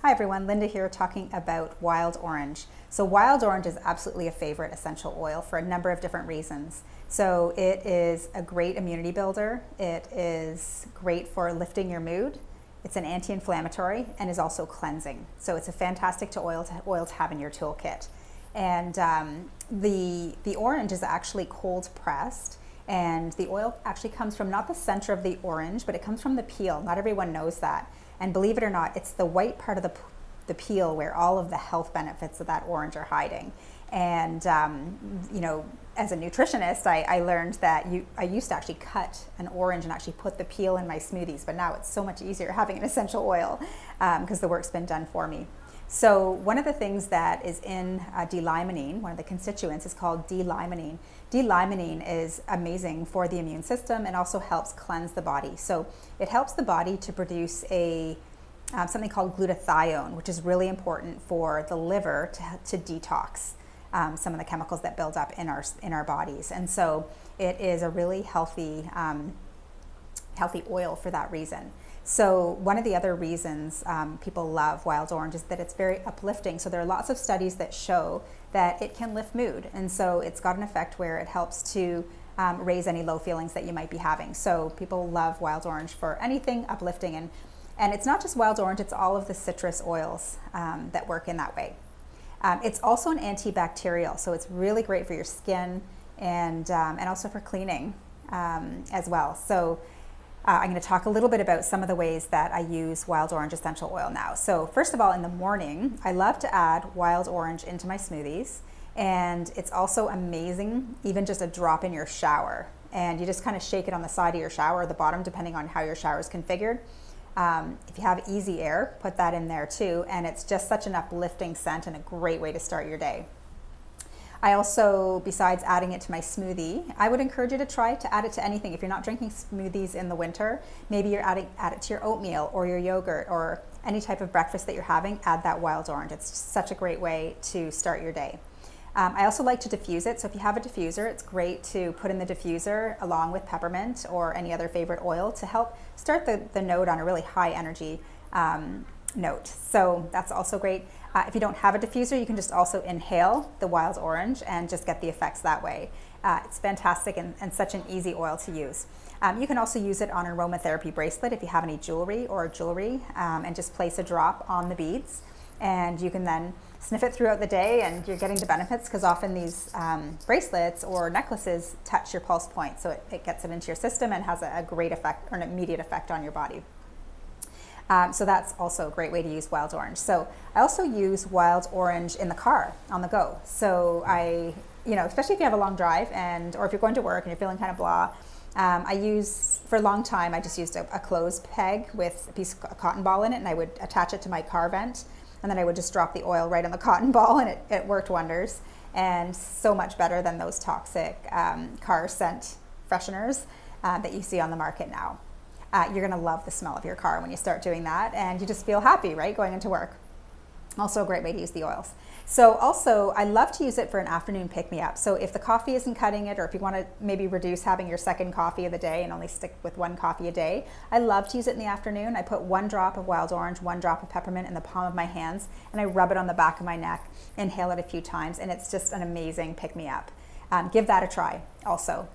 Hi everyone, Linda here talking about wild orange. So wild orange is absolutely a favorite essential oil for a number of different reasons. So it is a great immunity builder, it is great for lifting your mood, it's an anti-inflammatory, and is also cleansing. So it's a fantastic oil to have in your toolkit. And the orange is actually cold pressed, and the oil actually comes from not the center of the orange, but it comes from the peel. Not everyone knows that. And believe it or not, it's the white part of the peel where all of the health benefits of that orange are hiding. And you know, as a nutritionist, I learned that I used to actually cut an orange and actually put the peel in my smoothies, but now it's so much easier having an essential oil because the work's been done for me. So one of the things that is in D-limonene, one of the constituents, is called D-limonene. D-limonene is amazing for the immune system and also helps cleanse the body. So it helps the body to produce something called glutathione, which is really important for the liver to detox some of the chemicals that build up in our bodies. And so it is a really healthy oil for that reason. So one of the other reasons people love wild orange is that it's very uplifting. So there are lots of studies that show that it can lift mood. And so it's got an effect where it helps to raise any low feelings that you might be having. So people love wild orange for anything uplifting. And it's not just wild orange, it's all of the citrus oils that work in that way. It's also an antibacterial, so it's really great for your skin and also for cleaning as well. So I'm going to talk a little bit about some of the ways that I use wild orange essential oil now. So first of all, in the morning, I love to add wild orange into my smoothies. And it's also amazing, even just a drop in your shower. And you just kind of shake it on the side of your shower or the bottom, depending on how your shower is configured. If you have easy air, put that in there too. And it's just such an uplifting scent and a great way to start your day. I also, besides adding it to my smoothie, I would encourage you to try to add it to anything. If you're not drinking smoothies in the winter, maybe you're add it to your oatmeal or your yogurt or any type of breakfast that you're having, add that wild orange. It's such a great way to start your day. I also like to diffuse it. So if you have a diffuser, it's great to put in the diffuser along with peppermint or any other favorite oil to help start the note on a really high energy note. So that's also great. If you don't have a diffuser, you can just also inhale the wild orange and just get the effects that way. It's fantastic and such an easy oil to use. You can also use it on an aromatherapy bracelet if you have any jewelry and just place a drop on the beads. And you can then sniff it throughout the day and you're getting the benefits because often these bracelets or necklaces touch your pulse point. So it gets it into your system and has a great effect or an immediate effect on your body. So that's also a great way to use wild orange. So I also use wild orange in the car on the go. So especially if you have a long drive or if you're going to work and you're feeling kind of blah, for a long time, I just used a clothes peg with a piece of cotton ball in it, and I would attach it to my car vent, and then I would just drop the oil right on the cotton ball, and it worked wonders, and so much better than those toxic car scent fresheners that you see on the market now. You're gonna love the smell of your car when you start doing that, and you just feel happy, right, going into work. Also a great way to use the oils. So also, I love to use it for an afternoon pick-me-up. So if the coffee isn't cutting it, or if you wanna maybe reduce having your second coffee of the day and only stick with one coffee a day, I love to use it in the afternoon. I put 1 drop of wild orange, 1 drop of peppermint in the palm of my hands, and I rub it on the back of my neck, inhale it a few times, and it's just an amazing pick-me-up. Give that a try also.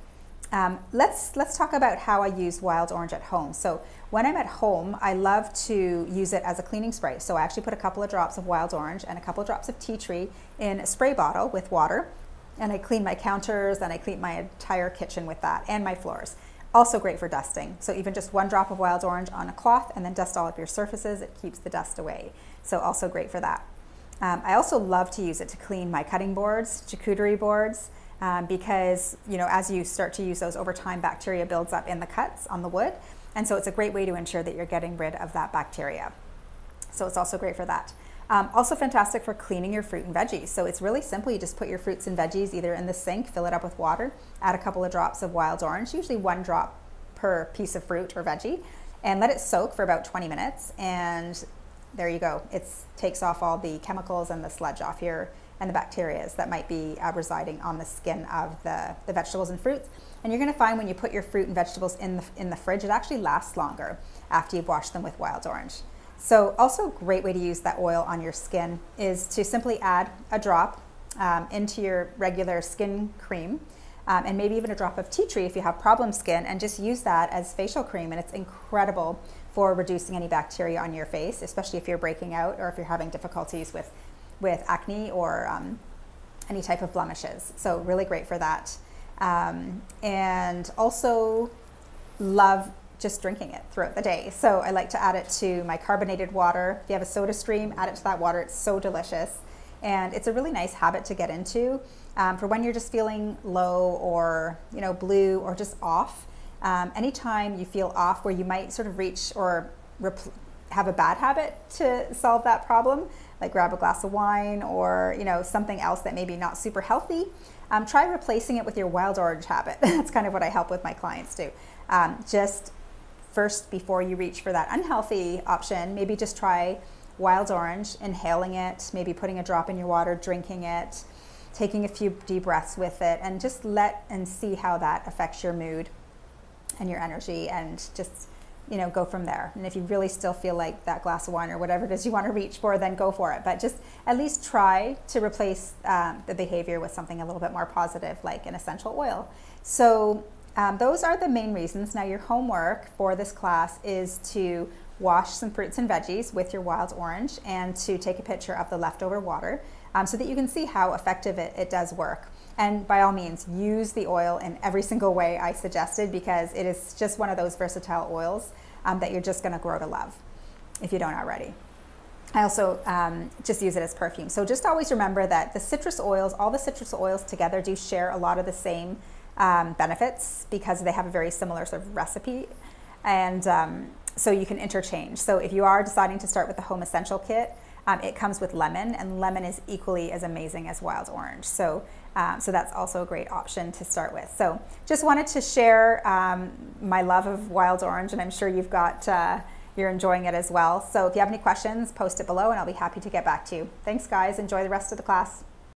Let's talk about how I use wild orange at home. So when I'm at home, I love to use it as a cleaning spray. So I actually put a couple of drops of wild orange and a couple of drops of tea tree in a spray bottle with water, and I clean my counters and I clean my entire kitchen with that and my floors. Also great for dusting. So even just 1 drop of wild orange on a cloth and then dust all of your surfaces, it keeps the dust away. So also great for that. I also love to use it to clean my cutting boards, charcuterie boards, because as you start to use those over time, bacteria builds up in the cuts on the wood, and so it's a great way to ensure that you're getting rid of that bacteria. So it's also great for that. Also fantastic for cleaning your fruit and veggies. So it's really simple. You just put your fruits and veggies either in the sink, fill it up with water, add a couple of drops of wild orange, usually 1 drop per piece of fruit or veggie, and let it soak for about 20 minutes. And there you go. It takes off all the chemicals and the sludge off and the bacteria that might be residing on the skin of the vegetables and fruits. And you're gonna find when you put your fruit and vegetables in the fridge, it actually lasts longer after you've washed them with wild orange. So also a great way to use that oil on your skin is to simply add a drop into your regular skin cream, and maybe even a drop of tea tree if you have problem skin, and just use that as facial cream. And it's incredible for reducing any bacteria on your face, especially if you're breaking out or if you're having difficulties with acne or any type of blemishes. So really great for that. And also love just drinking it throughout the day. So I like to add it to my carbonated water. If you have a soda stream, add it to that water. It's so delicious. And it's a really nice habit to get into for when you're just feeling low or blue or just off. Anytime you feel off where you might sort of reach or have a bad habit to solve that problem, like grab a glass of wine or something else that maybe not super healthy, try replacing it with your wild orange habit. That's kind of what I help with my clients do. Just first, before you reach for that unhealthy option, maybe just try wild orange, inhaling it, maybe putting a drop in your water, drinking it, taking a few deep breaths with it, and just let and see how that affects your mood and your energy, and just go from there. And if you really still feel like that glass of wine or whatever it is you want to reach for, then go for it. But just at least try to replace the behavior with something a little bit more positive, like an essential oil. So those are the main reasons. Now your homework for this class is to wash some fruits and veggies with your wild orange and to take a picture of the leftover water so that you can see how effective it does work. And by all means, use the oil in every single way I suggested, because it is just one of those versatile oils that you're just gonna grow to love if you don't already. I also just use it as perfume. So just always remember that the citrus oils, all the citrus oils together do share a lot of the same benefits because they have a very similar sort of recipe. And so you can interchange. So if you are deciding to start with the Home Essential Kit, it comes with lemon, and lemon is equally as amazing as wild orange. So that's also a great option to start with. So just wanted to share my love of wild orange, and I'm sure you're enjoying it as well. So if you have any questions, post it below and I'll be happy to get back to you. Thanks guys, enjoy the rest of the class.